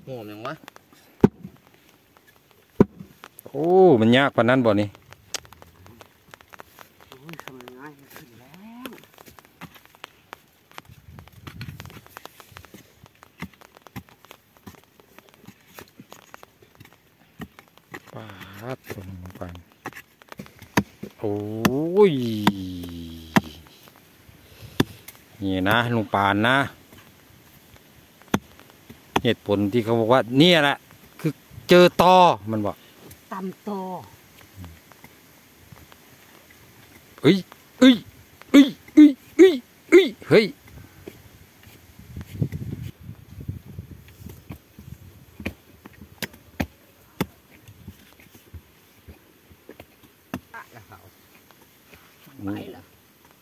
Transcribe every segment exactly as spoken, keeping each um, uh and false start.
โง่ยังวะโอ้มันยากปานนั้นบ่นี่ทำง่ายขึ้นแล้วปาดตรงปานโอ้ยนี่นะลุงปานนะเหตุผลที่เขาบอกว่าเนี่ยแหละคือเจอตอมันบอกตำโตเอ้ยเอ้ยเอ้ยเอ้ยเอ้ยเอ้ยเฮ้ยไปเหรอ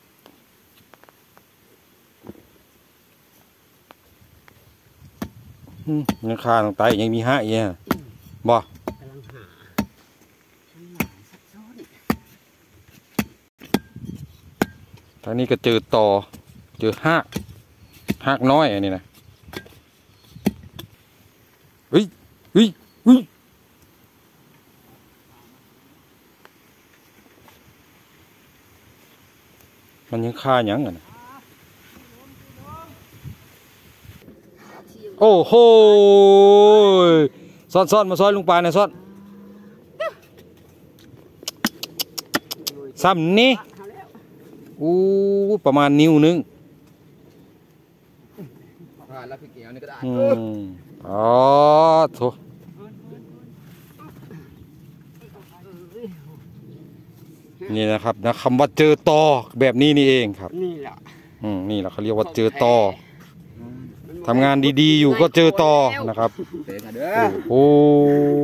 ยังคาตรงไตยังมีห้าเอี่ยบ่กำลังหาฉันหลายสักซ้อนทางนี้ก็เจอต่อเจอหักหักน้อยอันนี้นะเฮ้ยเฮ้ยเฮ้ยมันยังคาหยังอ่ะนะโอ้โหซ่อนซ่อนมาซอยลุงปานนะซ่อนซ้ำนี่อู้ประมาณนิ้วนึงผ่านแล้วพี่เกียวนี่ก็ได้อืมอ๋อโถนี่นะครับนะคำว่าเจอตอแบบนี้นี่เองครับนี่แหละอืมนี่แหละเขาเรียกว่าเจอตอทำงานดีๆอยู่ก็เจอตอนะครับโอ้โห